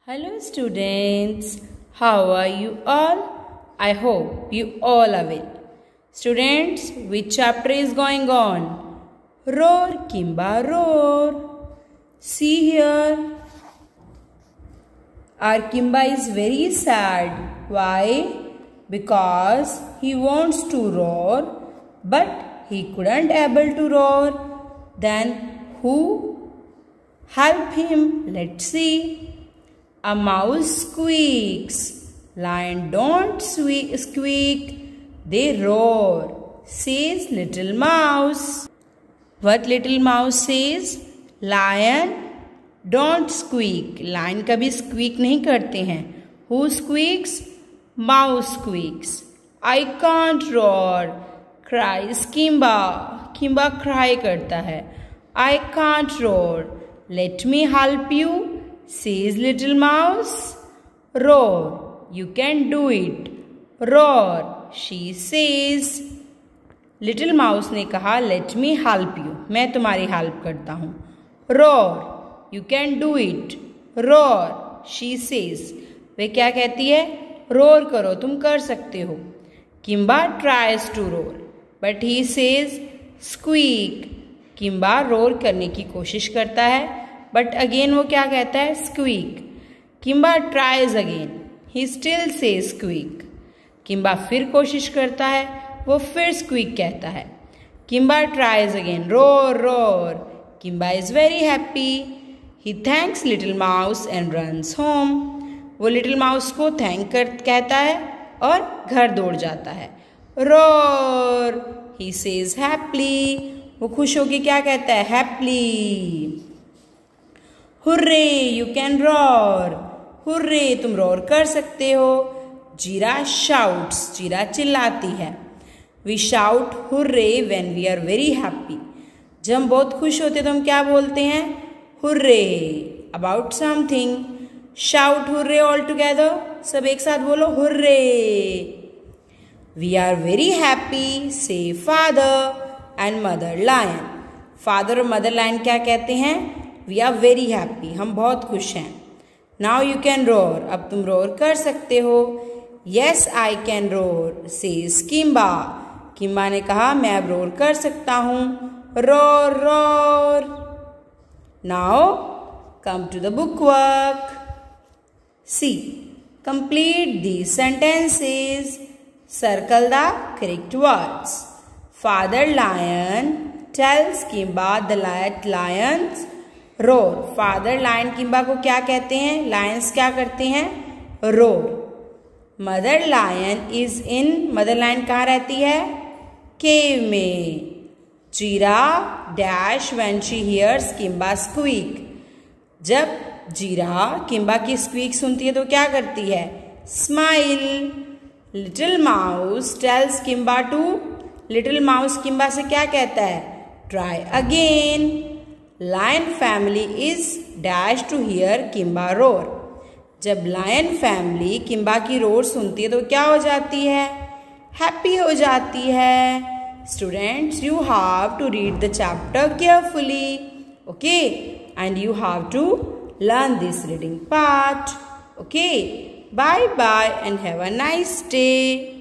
Hello students, how are you all? I hope you all are well. Students, which chapter is going on? Roar, Kimba, roar. See here. Our Kimba is very sad. Why? Because he wants to roar, but he couldn't able to roar. Then who help him? Let's see. A mouse squeaks. Lion don't squeak. They roar, says little mouse. What little mouse says? Lion don't squeak. Lion कभी squeak नहीं करते हैं. Who squeaks? Mouse squeaks. I can't roar, cries Kimba. Kimba cry करता है. I can't roar. Let me help you, says little mouse. Roar, you can do it. Roar, she says. Little mouse ने कहा let me help you. मैं तुम्हारी help करता हूँ. Roar, you can do it. Roar, she says. वे क्या कहती है? Roar करो, तुम कर सकते हो. Kimba tries to roar, but he says squeak. Kimba roar करने की कोशिश करता है, but again वो क्या कहता है? Squeak. Kimba tries again. He still says squeak. Kimba फिर कोशिश करता है, वो फिर squeak कहता है. Kimba tries again. Roar, roar. Kimba is very happy. He thanks little mouse and runs home. वो लिटिल माउस को थैंक कर कहता है और घर दौड़ जाता है. रोर, ही सेज हैप्पली. वो खुश होके क्या कहता है? Happily. Hurray, you can roar. Hurray, तुम रोर कर सकते हो. Zira shouts. जीरा चिल्लाती है. We shout hurray when we are very happy. जब हम बहुत खुश होते तो हम क्या बोलते हैं? Hurray about something. Shout hurray all together. सब एक साथ बोलो hurray. We are very happy, say father and mother lion. Father और mother lion क्या कहते हैं? We are very happy. हम बहुत खुश हैं. Now you can roar. अब तुम रोर कर सकते हो. Yes, I can roar, says Kimba. Kimba ने कहा मैं अब रोर कर सकता हूँ. Roar, roar. Now come to the book work. See, complete these sentences. Circle the correct words. Father lion tells Kimba the lions roar. Father lion Kimba को क्या कहते हैं? Lions क्या करते हैं? Roar. Mother lion is in. Mother lion कहाँ रहती है? Cave में. जीरा dash when she hears Kimba squeak. जब जीरा किम्बा की स्क्वीक सुनती है तो क्या करती है? Smile. Little mouse tells Kimba to. Little mouse Kimba से क्या कहता है? Try again. Lion family is dash to hear Kimba roar. जब लायन फैमिली किम्बा की रोर सुनती है तो क्या हो जाती है? हैप्पी हो जाती है. Students, you have to read the chapter carefully. Okay, and you have to learn this reading part. Okay, bye bye and have a nice day.